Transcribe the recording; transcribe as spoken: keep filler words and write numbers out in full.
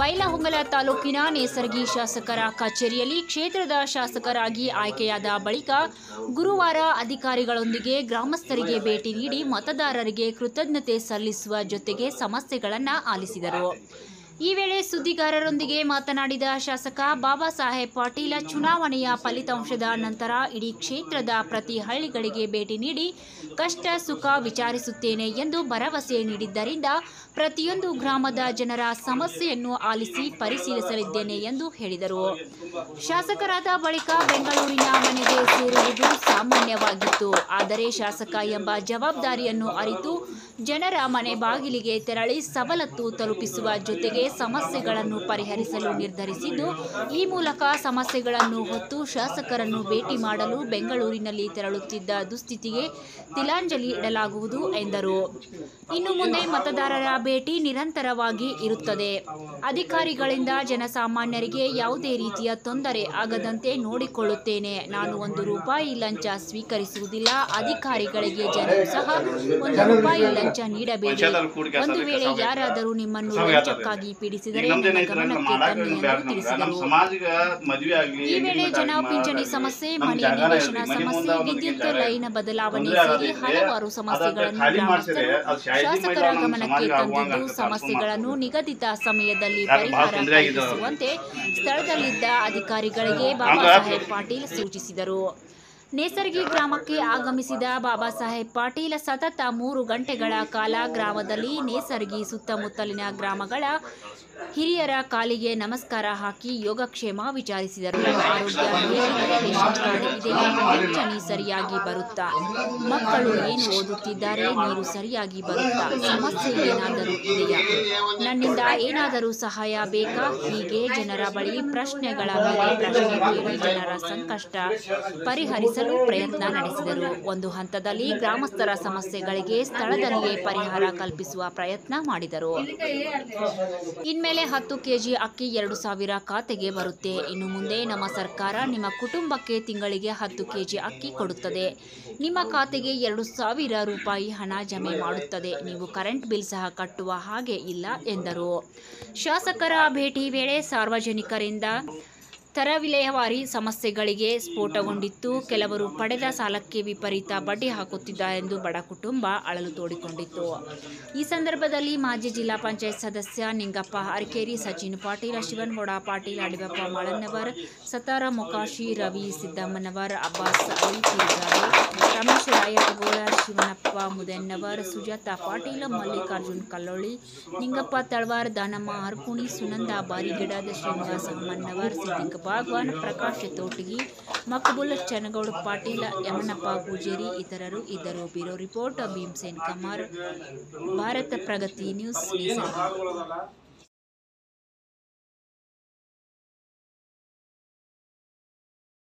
ಬೈಲಹೊಂಗಲ ತಾಲೂಕಿನ ನೇಸರ್ಗಿ ಶಾಸಕರ ಕಚೇರಿಯಲ್ಲಿ ಕ್ಷೇತ್ರದ ಶಾಸಕರಾಗಿ ಆಯ್ಕೆಯಾದ ಬಳಿಕ ಗುರುವಾರ ಅಧಿಕಾರಿಗಳೊಂದಿಗೆ ಗ್ರಾಮಸ್ಥರಿಗೆ ಭೇಟಿ ನೀಡಿ ಮತದಾರರಿಗೆ ಕೃತಜ್ಞತೆ ಸಲ್ಲಿಸುವ ಜೊತೆಗೆ ಸಮಸ್ಯೆಗಳನ್ನು ಆಲಿಸಿದರು. ಈ ವೇಳೆ ಸುದ್ದಿಗಾರರೊಂದಿಗೆ ಮಾತನಾಡಿದ ಶಾಸಕ ಬಾಬಾ ಸಾಹೇಬ್ ಪಾಟೀಲ ಚುನಾವಣೆಯ ಫಲಿತಾಂಶದ ನಂತರ ಇಡೀ ಕ್ಷೇತ್ರದ ಪ್ರತಿ ಹಳ್ಳಿಗಳಿಗೆ ಭೇಟಿ ನೀಡಿ ಕಷ್ಟ ಸುಖ ವಿಚಾರಿಸುತ್ತೇನೆ ಎಂದು ಭರವಸೆ ನೀಡಿದ್ದರಿಂದ ಪ್ರತಿಯೊಂದು ಗ್ರಾಮದ ಜನರ ಸಮಸ್ಯೆಯನ್ನು ಆಲಿಸಿ ಪರಿಶೀಲಿಸಲಿದ್ದೇನೆ ಎಂದು ಹೇಳಿದರು. ಶಾಸಕರಾದ ಬಳಿಕ ಬೆಂಗಳೂರಿನ ಮನೆಗೆ ಸೇರುವುದು ಸಾಮಾನ್ಯವಾಗಿತ್ತು. ಆದರೆ ಶಾಸಕ ಎಂಬ ಜವಾಬ್ದಾರಿಯನ್ನು ಅರಿತು ಜನರ ಮನೆ ಬಾಗಿಲಿಗೆ ತೆರಳಿ ಸವಲತ್ತು ತಲುಪಿಸುವ ಜೊತೆಗೆ ಸಮಸ್ಯೆಗಳನ್ನು ಪರಿಹರಿಸಲು ನಿರ್ಧರಿಸಿದ್ದು, ಈ ಮೂಲಕ ಸಮಸ್ಯೆಗಳನ್ನು ಹೊತ್ತು ಶಾಸಕರನ್ನು ಭೇಟಿ ಮಾಡಲು ಬೆಂಗಳೂರಿನಲ್ಲಿ ತೆರಳುತ್ತಿದ್ದ ದುಸ್ಥಿತಿಗೆ ತಿಲಾಂಜಲಿ ಇಡಲಾಗುವುದು ಎಂದರು. ಇನ್ನು ಮುಂದೆ ಮತದಾರರ ಭೇಟಿ ನಿರಂತರವಾಗಿ ಇರುತ್ತದೆ. ಅಧಿಕಾರಿಗಳಿಂದ ಜನಸಾಮಾನ್ಯರಿಗೆ ಯಾವುದೇ ರೀತಿಯ ತೊಂದರೆ ಆಗದಂತೆ ನೋಡಿಕೊಳ್ಳುತ್ತೇನೆ. ನಾನು ಒಂದು ರೂಪಾಯಿ ಲಂಚ ಸ್ವೀಕರಿಸುವುದಿಲ್ಲ. ಅಧಿಕಾರಿಗಳಿಗೆ ಜನರು ಸಹ ಒಂದು ರೂಪಾಯಿ ಲಂಚ ನೀಡಬೇಡಿ. ಒಂದು ವೇಳೆ ಯಾರಾದರೂ ನಿಮ್ಮನ್ನು ಲಂಚಕ್ಕಾಗಿ ಪೀಡಿಸಿದರೆ ನನ್ನ ಗಮನಕ್ಕೆ ತನ್ನಿ ಎಂದು ತಿಳಿಸಿದರು. ಈ ವೇಳೆ ಜನ ಪಿಂಚಣಿ ಸಮಸ್ಯೆ, ಮನೆ ನಿವೇಶನ ಸಮಸ್ಯೆ, ವಿದ್ಯುತ್ ಲೈನ್ ಬದಲಾವಣೆ ಸೇರಿ ಹಲವಾರು ಸಮಸ್ಯೆಗಳನ್ನು ಗ್ರಾಮಸ್ಥರು ಶಾಸಕರ ಗಮನಕ್ಕೆ ತಂದಿದ್ದು, ಸಮಸ್ಯೆಗಳನ್ನು ನಿಗದಿತ ಸಮಯದಲ್ಲಿ ಪರಿಹಾರ ಕಲ್ಪಿಸುವಂತೆ ಸ್ಥಳದಲ್ಲಿದ್ದ ಅಧಿಕಾರಿಗಳಿಗೆ ಬಾಬಾ ಸಾಹೇಬ್ ಪಾಟೀಲ್ ಸೂಚಿಸಿದರು. ನೇಸರ್ಗಿ ಗ್ರಾಮಕ್ಕೆ ಆಗಮಿಸಿದ ಬಾಬಾ ಸಾಹೇಬ್ ಪಾಟೀಲ್ ಸತತ ಮೂರು ಗಂಟೆಗಳ ಕಾಲ ಗ್ರಾಮದಲ್ಲಿ ನೇಸರ್ಗಿ ಸುತ್ತಮುತ್ತಲಿನ ಗ್ರಾಮಗಳ ಹಿರಿಯರ ಕಾಲಿಗೆ ನಮಸ್ಕಾರ ಹಾಕಿ ಯೋಗಕ್ಷೇಮ ವಿಚಾರಿಸಿದರು. ಆರೋಗ್ಯ ಹೇಗಿದೆ, ರೇಷನ್ ಕಾರ್ಡ್ ಇದೆಯಾ, ಪಿಂಚಣಿ ಸರಿಯಾಗಿ ಬರುತ್ತಾ, ಮಕ್ಕಳು ಏನು ಓದುತ್ತಿದ್ದಾರೆ, ನೀರು ಸರಿಯಾಗಿ ಬರುತ್ತಾ, ಸಮಸ್ಯೆ ಏನಾದರೂ ಇದೆಯಾ, ನನ್ನಿಂದ ಏನಾದರೂ ಸಹಾಯ ಬೇಕಾ, ಹೀಗೆ ಜನರ ಬಳಿ ಪ್ರಶ್ನೆಗಳ ಮೇಲೆ ಪ್ರಶ್ನೆ ಕೇಳಿ ಜನರ ಸಂಕಷ್ಟ ಪರಿಹರಿಸಲು ಪ್ರಯತ್ನ ನಡೆಸಿದರು. ಒಂದು ಹಂತದಲ್ಲಿ ಗ್ರಾಮಸ್ಥರ ಸಮಸ್ಯೆಗಳಿಗೆ ಸ್ಥಳದಲ್ಲಿಯೇ ಪರಿಹಾರ ಕಲ್ಪಿಸುವ ಪ್ರಯತ್ನ ಮಾಡಿದರು. ಇನ್ಮೇಲೆ ಹತ್ತು ಕೆಜಿ ಅಕ್ಕಿ ಎರಡು ಸಾವಿರ ಖಾತೆಗೆ ಬರುತ್ತೆ. ಇನ್ನು ಮುಂದೆ ನಮ್ಮ ಸರ್ಕಾರ ನಿಮ್ಮ ಕುಟುಂಬಕ್ಕೆ ತಿಂಗಳಿಗೆ ಹತ್ತು ಕೆಜಿ ಅಕ್ಕಿ ಕೊಡುತ್ತದೆ. ನಿಮ್ಮ ಖಾತೆಗೆ ಎರಡು ಸಾವಿರ ರೂಪಾಯಿ ಹಣ ಜಮೆ ಮಾಡುತ್ತದೆ. ನೀವು ಕರೆಂಟ್ ಬಿಲ್ ಸಹ ಕಟ್ಟುವ ಹಾಗೆ ಇಲ್ಲ ಎಂದರು. ಶಾಸಕರ ಭೇಟಿ ವೇಳೆ ಸಾರ್ವಜನಿಕರಿಂದ ತರ ವಿಲೇವಾರಿ ಸಮಸ್ಯೆಗಳಿಗೆ ಸ್ಫೋಟಗೊಂಡಿತ್ತು. ಕೆಲವರು ಪಡೆದ ಸಾಲಕ್ಕೆ ವಿಪರೀತ ಬಡ್ಡಿ ಹಾಕುತ್ತಿದ್ದಾರೆಂದು ಬಡ ಕುಟುಂಬ ಅಳಲು ತೋಡಿಕೊಂಡಿತ್ತು. ಈ ಸಂದರ್ಭದಲ್ಲಿ ಮಾಜಿ ಜಿಲ್ಲಾ ಪಂಚಾಯತ್ ಸದಸ್ಯ ನಿಂಗಪ್ಪ ಅರಕೇರಿ, ಸಚಿನ್ ಪಾಟೀಲ್, ಶಿವನಗೌಡ ಪಾಟೀಲ್, ಅಡಿಬಪ್ಪ ಮಾಳನ್ನವರ್, ಸತಾರ ಮೊಕಾಶಿ, ರವಿ ಸಿದ್ದಮ್ಮನವರ್, ಅಬ್ಬಾಸ್ ಅಲಿ ತೀರ್ಗಾಡೆ, ರಮೇಶ್ ರಾಯಟಗೋಳ, ಶಿವನಪ್ಪ ಮುದೆನ್ನವರ್, ಸುಜಾತ ಪಾಟೀಲ್, ಮಲ್ಲಿಕಾರ್ಜುನ್ ಕಲ್ಲೊಳ್ಳಿ, ನಿಂಗಪ್ಪ ತಳವಾರ್, ದಾನಮ್ಮ ಹರ್ಕುಣಿ, ಸುನಂದ ಬಾರಿಗಿಡದ, ಶ್ರೀನಿವಾಸ ಮನ್ನವರ್, ಸಿದ್ದಿಕ್ ಬಾಗ್ವಾನ್, ಪ್ರಕಾಶ್ ತೋಟಗಿ, ಮಕಬೂಲ್ ಚನ್ನಗೌಡ ಪಾಟೀಲ್, ಯಮನಪ್ಪ ಪೂಜೇರಿ ಇತರರು ಇದ್ದರು. Bureau report Bhimsen Kamar, Bharat Pragati news, Nesargi.